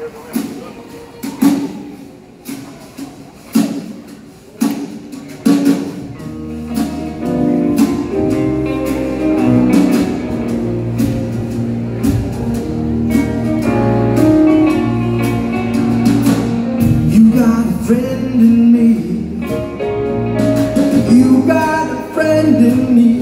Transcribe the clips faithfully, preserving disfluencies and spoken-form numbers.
Friend in me, you got a friend in me.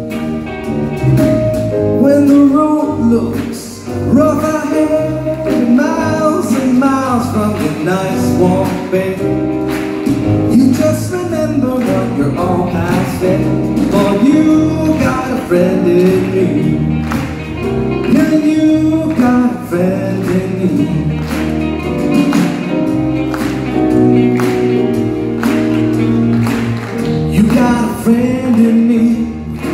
When the road looks rough ahead, miles and miles from the nice warm bed, you just remember what your own past said. For you got a friend in me, yeah, you got a friend in me. Friend in me,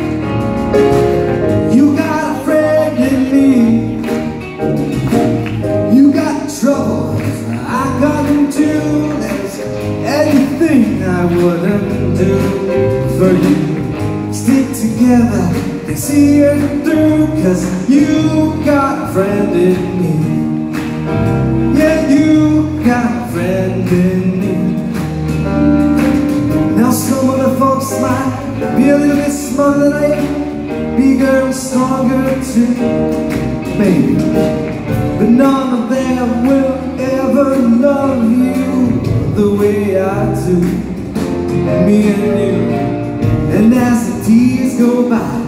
you got a friend in me. You got trouble, I got them too. There's anything I wouldn't do for you. Stick together and see it through, 'cause you got a friend in me. Yeah, you got a friend in me. Now some of the folks might be a little bit smarter than I am, bigger and stronger too, maybe, but none of them will ever love you the way I do, me and you. And as the days go by,